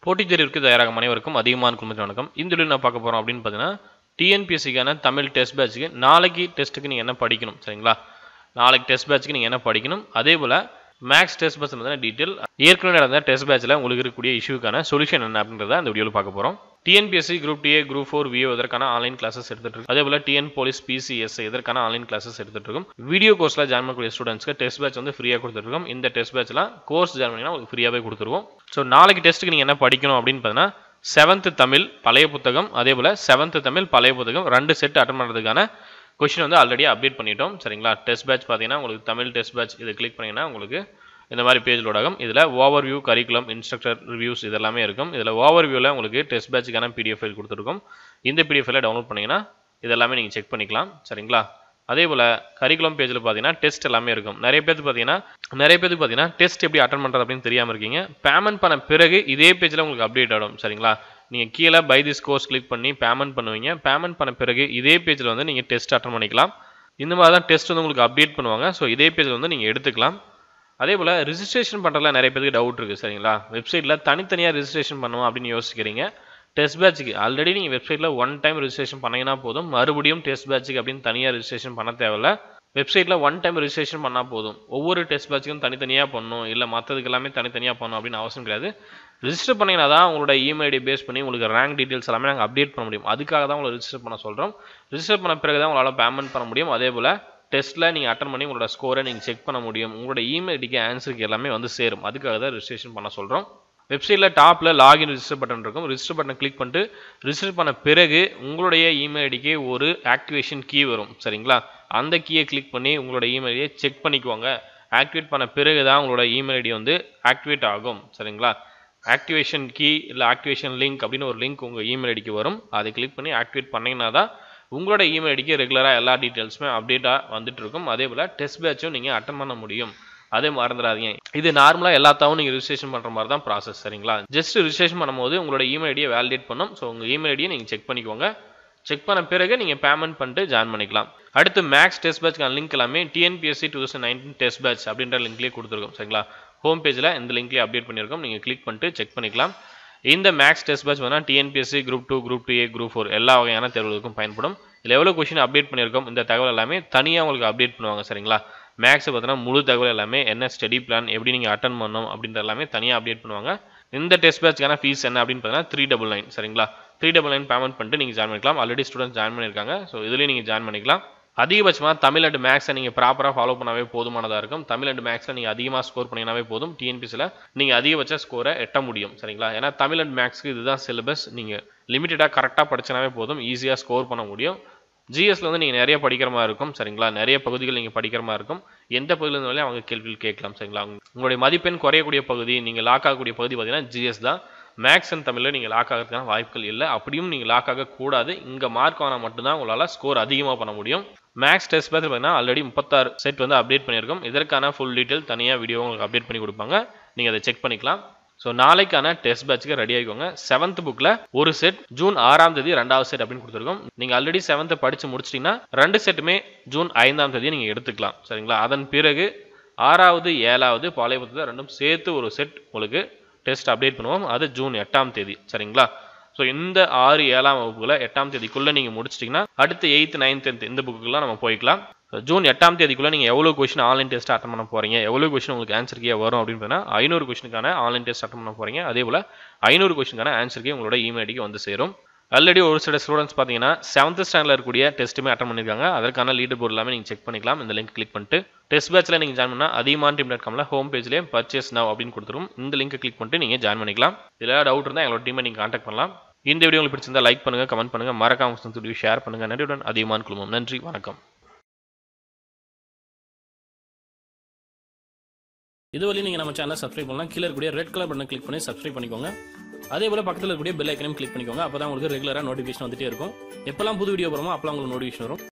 போட்டித் தேர்விற்கு தயாராகும் அனைவருக்கும் அதிகமான குடும்பத்தின் வணக்கம். இந்த வீடியோவில் நான் பார்க்க போகிறோம் அப்படின்னு பார்த்தீங்கன்னா, டிஎன்பிஎஸ்சிக்கான தமிழ் டெஸ்ட் பேட்சுக்கு நாளைக்கு டெஸ்ட்டுக்கு நீங்கள் என்ன படிக்கணும் சரிங்களா? நாளைக்கு டெஸ்ட் பேட்சுக்கு நீங்கள் என்ன படிக்கணும், அதே போல் மேக்ஸ் டெஸ்ட் பேட்ச் பற்றின டீட்டெயில், ஏற்கனவே நடந்த டெஸ்ட் பேட்சில் உங்களுக்கு இருக்கக்கூடிய இஷ்யூக்கான சொல்யூஷன் என்ன அப்படின்றத அந்த வீடியோவில் பார்க்க போகிறோம். TNPSC group DA group 4 VO இதற்கான ஆன்லைன் கிளாஸஸ் எடுத்துட்டு இருக்கு. அதே போல டிஎன் போலீஸ் பிசிஎஸ் இதற்கான ஆன்லைன் கிளாஸஸ் எடுத்துட்டு இருக்கும். வீடியோ கோர்ஸ்ல ஜாயின் பண்ணக்கூடிய ஸ்டூடெண்ட்ஸ்க்கு டெஸ்ட் பேட்ச் வந்து ஃப்ரீயா கொடுத்துருக்கோம். இந்த டெஸ்ட் பேட்ச்லாம் கோர்ஸ் ஜாயின் பண்ணினா உங்களுக்கு ஃப்ரீயாவே கொடுத்துருவோம். ஸோ நாளைக்கு டெஸ்ட்டுக்கு நீங்க என்ன படிக்கணும் அப்படின்னு பார்த்தீங்கன்னா 7th தமிழ் பழைய புத்தகம், அதே போல 7th தமிழ் பழைய புத்தகம் 2 செட் அட்டன் பண்ணுறதுக்கான கொஸ்டின் வந்து ஆல்ரெடி அப்டேட் பண்ணிட்டோம் சரிங்களா? டெஸ்ட் பேட்ச் பார்த்தீங்கன்னா உங்களுக்கு தமிழ் டெஸ்ட் பேட்ச் இதை கிளிக் பண்ணீங்கன்னா உங்களுக்கு இந்த மாதிரி பேஜ் லோட் ஆகும். இதில் ஓவர்வியூ, கரிக்குலம், இன்ஸ்ட்ரக்டர் ரிவ்யூஸ் இதெல்லாமே இருக்கும். இதில் ஓவர்வியூவில் உங்களுக்கு டெஸ்ட் பேட்சுக்கான பிடிஎஃப் ஃபைல் கொடுத்துருக்கும். இந்த பிடிஎஃப் ஃபைலை டவுன்லோட் பண்ணிங்கன்னா இதெல்லாமே நீங்கள் செக் பண்ணிக்கலாம் சரிங்களா? அதே போல் கரிக்குலம் பேஜில் பார்த்தீங்கன்னா டெஸ்ட் எல்லாமே இருக்கும். நிறைய பேருக்கு பார்த்தீங்கன்னா டெஸ்ட் எப்படி அட்டன் பண்ணுறது அப்படின்னு தெரியாமல் இருக்கீங்க. பேமெண்ட் பண்ண பிறகு இதே பேஜில் உங்களுக்கு அப்டேட் ஆகும் சரிங்களா? நீங்கள் கீழே பை திஸ் கோர்ஸ் கிளிக் பண்ணி பேமெண்ட் பண்ணுவீங்க. பேமெண்ட் பண்ண பிறகு இதே பேஜில் வந்து நீங்கள் டெஸ்ட் அட்டன் பண்ணிக்கலாம். இந்த மாதிரி தான் டெஸ்ட் வந்து உங்களுக்கு அப்டேட் பண்ணுவாங்க. ஸோ இதே பேஜில் வந்து நீங்கள் எடுத்துக்கலாம். அதே போல் ரிஜிஸ்ட்ரேஷன் பண்ணுறதுல நிறைய பேருக்கு டவுட் இருக்குது சரிங்களா? வெப்சைட்டில் தனித்தனியாக ரிஜிஸ்ட்ரேஷன் பண்ணுவோம் அப்படின்னு யோசிக்கிறீங்க. டெஸ்ட் பேட்சுக்கு ஆல்ரெடி நீங்கள் வெப்சைட்டில் 1 டைம் ரிஜிஸ்ட்ரேஷன் பண்ணிங்கன்னா போதும். மறுபடியும் டெஸ்ட் பேட்சுக்கு அப்படின்னு தனியாக ரிஜிஸ்ட்ரேஷன் பண்ண தேவையில்ல. வெப்சைட்டில் 1 டைம் ரிஜிஸ்ட்ரேஷன் பண்ணால் போதும். ஒவ்வொரு டெஸ்ட் பேட்சுக்கும் தனித்தனியாக பண்ணணும், இல்லை மற்றதுக்கு எல்லாமே தனித்தனியாக பண்ணணும் அப்படின்னு அவசியம் கிடையாது. ரிஜிஸ்டர் பண்ணிங்கன்னா தான் உங்களோட இமெயில் ஐடி பேஸ் பண்ணி உங்களுக்கு ரேங்க் டீட்டெயில்ஸ் எல்லாமே நாங்கள் அப்டேட் பண்ண முடியும். அதுக்காக தான் உங்களை ரிஜிஸ்டர் பண்ண சொல்கிறோம். ரிஜிஸ்டர் பண்ண பிறகு தான் உங்களால் பேமெண்ட் பண்ண முடியும். அதே போல் டெஸ்ட்டில் நீங்கள் அட்டன் பண்ணி உங்களோட ஸ்கோரை நீங்கள் செக் பண்ண முடியும். உங்களோட இமெயில் ஐடிக்கு ஆன்சருக்கு எல்லாமே வந்து சேரும். அதுக்காக தான் ரிஜிஸ்ட்ரேஷன் பண்ண சொல்கிறோம். வெப்சைட்டில் டாப்பில் லாகின் ரிஜிஸ்டர் பட்டன் இருக்கும். ரிஜிஸ்டர் பட்டன் கிளிக் பண்ணிட்டு ரிஜிஸ்டர் பண்ண பிறகு உங்களுடைய இமெயில் ஐடிக்கு ஒரு ஆக்டிவேஷன் கீ வரும் சரிங்களா? அந்த கீயை கிளிக் பண்ணி உங்களோட இமெயில் ஐடியை செக் பண்ணிக்குவாங்க. ஆக்டிவேட் பண்ண பிறகு தான் உங்களோட இமெயில் ஐடி வந்து ஆக்டிவேட் ஆகும் சரிங்களா? ஆக்டிவேஷன் கீ இல்லை ஆக்டிவேஷன் லிங்க் அப்படின்னு ஒரு லிங்க் உங்கள் இமெயில் ஐடிக்கு வரும். அதை கிளிக் பண்ணி ஆக்டிவேட் பண்ணிங்கன்னா தான் உங்களோட இமெயில் ஐடிக்கு ரெகுலராக எல்லா டீட்டெயில்ஸுமே அப்டேட்டாக வந்துட்டு இருக்கும். அதே போல் டெஸ்ட் பேட்சும் நீங்கள் அட்டன் பண்ண முடியும். அதே மறந்துடாதீங்க. இது நார்மலாக எல்லாத்தாவும் நீங்கள் ரிஜிஸ்ட்ரேஷன் பண்ணுற மாதிரி தான் ப்ராசஸ் சரிங்களா? ஜஸ்ட் ரிஜிஸ்ட்ரேஷன் பண்ணும்போது உங்களோட இமெயில் ஐடியை வேலிடேட் பண்ணும். ஸோ உங்கள் இமெயில் ஐடியை நீங்கள் செக் பண்ணிக்கோங்க. செக் பண்ண பிறகு நீங்கள் பேமெண்ட் பண்ணிட்டு ஜாயின் பண்ணிக்கலாம். அடுத்து மேக்ஸ் டெஸ்ட் பேட்ச்க்கான லிங்க் எல்லாமே டிஎன்பிஎஸ்சி 2019 டெஸ்ட் பேட்ச் அப்படின்ற லிங்க்லேயே கொடுத்துருக்கோம் சரிங்களா? ஹோம் பேஜில் இந்த லிங்க்லேயே அப்டேட் பண்ணியிருக்கோம். நீங்கள் கிளிக் பண்ணிட்டு செக் பண்ணிக்கலாம். இந்த மேக்ஸ் டெஸ்ட் பேட்ச் வந்து TNPSC group 2, group 2A, group 4 எல்லா வகையான தேர்வுகளுக்கும் பயன்படும். இதில் எவ்வளோ கொஸ்டின் அப்டேட் பண்ணியிருக்கோம் இந்த தகவல் எல்லாமே தனியாக உங்களுக்கு அப்டேட் பண்ணுவாங்க சரிங்களா? மேக்ஸை பார்த்தீங்கன்னா முழு தகவல் எல்லாமே என்ன ஸ்டடி பிளான், எப்படி நீங்கள் அட்டன் பண்ணணும் அப்படின்ற எல்லாமே தனியாக அப்டேட் பண்ணுவாங்க. இந்த டெஸ்ட் பேட்ச்க்கான ஃபீஸ் என்ன அப்படின்னு பார்த்தீங்கன்னா 399 சரிங்களா? 399 பேமெண்ட் பண்ணிட்டு நீங்கள் ஜாயின் பண்ணிக்கலாம். ஆல்ரெடி ஸ்டூடெண்ட்ஸ் ஜாயின் பண்ணியிருக்காங்க. ஸோ இதுலேயும் நீங்கள் ஜாயின் பண்ணிக்கலாம். அதிகபட்சமாக தமிழ் அண்ட் மேக்ஸை நீங்கள் ப்ராப்பராக ஃபாலோ பண்ணாவே போதுமானதாக இருக்கும். தமிழ் அண்ட் மேக்ஸில் நீங்கள் அதிகமாக ஸ்கோர் பண்ணிங்கனாவே போதும். டிஎன்பிஎஸ்சியில் நீங்கள் அதிகபட்ச ஸ்கோரை எட்ட முடியும் சரிங்களா? ஏன்னா தமிழ் அண்ட் மேக்ஸுக்கு இதுதான் சிலபஸ். நீங்கள் லிமிட்டடாக கரெக்டாக படிச்சினாவே போதும், ஈஸியாக ஸ்கோர் பண்ண முடியும். ஜிஎஸ்ல வந்து நீங்கள் நிறைய படிக்கிற மாதிரி இருக்கும் சரிங்களா? நிறைய பகுதிகள் நீங்கள் படிக்கிற மாதிரி இருக்கும். எந்த பகுதியில் இருந்தாலும் அவங்க கேள்விகள் கேட்கலாம் சரிங்களா? உங்களுடைய மதிப்பெண் குறையக்கூடிய பகுதி, நீங்கள் லாக் ஆகக்கூடிய பகுதி பார்த்தீங்கன்னா ஜிஎஸ் தான். மேக்ஸ் அண்ட் தமிழில் நீங்கள் லாக் ஆகிறதுக்கான வாய்ப்புகள் இல்லை. அப்படியும் நீங்கள் லாக் ஆகக்கூடாது. இங்கே மார்க் ஆனால் மட்டும்தான் உங்களால் ஸ்கோர் அதிகமாக பண்ண முடியும். மேக்ஸ் டெஸ்ட் பேட்ச் பார்த்தீங்கன்னா ஆல்ரெடி 36 செட் வந்து அப்டேட் பண்ணியிருக்கோம். இதற்கான ஃபுல் டீட்டெயில் தனியாக வீடியோ உங்களுக்கு அப்டேட் பண்ணி கொடுப்பாங்க. நீங்கள் அதை செக் பண்ணிக்கலாம். ஸோ நாளைக்கான டெஸ்ட் பேட்சுக்கு ரெடி ஆகிக்கோங்க. 7th புக்கில் ஒரு செட் ஜூன் 6ஆம் தேதி 2வது செட் அப்படின்னு கொடுத்துருக்கோம். நீங்கள் ஆல்ரெடி 7th படித்து முடிச்சிட்டிங்கன்னா 2 செட்டுமே ஜூன் 5ஆம் தேதி நீங்கள் எடுத்துக்கலாம் சரிங்களா? அதன் பிறகு 6வது 7வது பழைய புத்தகத்தை ரெண்டும் சேர்த்து ஒரு செட் உங்களுக்கு டெஸ்ட் அப்டேட் பண்ணுவோம். அது ஜூன் 8ஆம் தேதி சரிங்களா? ஸோ இந்த 6, 7ஆம் வகுப்புல 8ஆம் தேதிக்குள்ளே நீங்கள் முடிச்சிட்டிங்கன்னா அடுத்து 8th, 9th, 10th இந்த புக்குலாம் நம்ம போய்க்கலாம். ஜூன் 8ஆம் தேதிக்குள்ளே நீங்கள் எவ்வளோ கொஸ்டின் ஆன்லைன் டெஸ்ட் அட்டன் பண்ண போகிறீங்க, எவ்வளோ கொஸ்டின் உங்களுக்கு ஆன்சர் கீ வரும் அப்படின்னு பார்த்தீங்கன்னா 500 கொஸ்டினுக்கான ஆன்லைன் டெஸ்ட் அட்டன் பண்ண போகிறீங்க. அதே போல் 500 கொஸ்டினுக்கான ஆன்சர் கீ உங்களோட இமெயில் ஐடிக்கு வந்து சேரும். ஆல்ரெடி ஒரு சில ஸ்டூடெண்ட்ஸ் பார்த்தீங்கன்னா 7th ஸ்டாண்டர்டில் இருக்கக்கூடிய டெஸ்ட்டுமே அட்டன் பண்ணியிருக்காங்க. அதற்கான லீடர் போர்டு எல்லாமே நீங்கள் செக் பண்ணிக்கலாம். இந்த லிங்க் கிளிக் பண்ணிட்டு டெஸ்ட் பேட்சில் நீங்கள் ஜாயின் பண்ணால் அதிகமான.com ஹோம் பேஜ்லேயே பர்ச்சேஸ் நவ் அப்படின்னு கொடுத்துரும். இந்த லிங்க் கிளிக் பண்ணிட்டு நீங்கள் ஜாயின் பண்ணிக்கலாம். இதில் டவுட் இருந்தால் எங்களோட டீமை நீங்கள் கான்டாக்ட் பண்ணலாம். இந்த வீடியோ உங்களுக்கு பிடிச்சிருந்தா லைக் பண்ணுங்கள், கமெண்ட் பண்ணுங்கள், மறக்காம வீடியோ ஷேர் பண்ணுங்கள். நன்றியுடன் அதிகமான குழுமம். நன்றி, வணக்கம். இதுவரை நீங்கள் நம்ம சேனலை சப்ஸ்கிரைப் பண்ணலாம். கீழே இருக்கக்கூடிய ரெட் கலர் பட்டனை கிளிக் பண்ணி சப்ஸ்கிரைப் பண்ணிக்கோங்க. அதே போல் பக்கத்தில் இருக்கக்கூடிய பெல் ஐக்கனையும் கிளிக் பண்ணிக்கோங்க. அப்போ தான் உங்களுக்கு ரெகுலராக நோட்டிஃபிகேஷன் வந்துட்டே இருக்கும். எப்போல்லாம் புது வீடியோ போகிறோமோ அப்போலாம் உங்களுக்கு நோட்டிஃபிகேஷன் வரும்.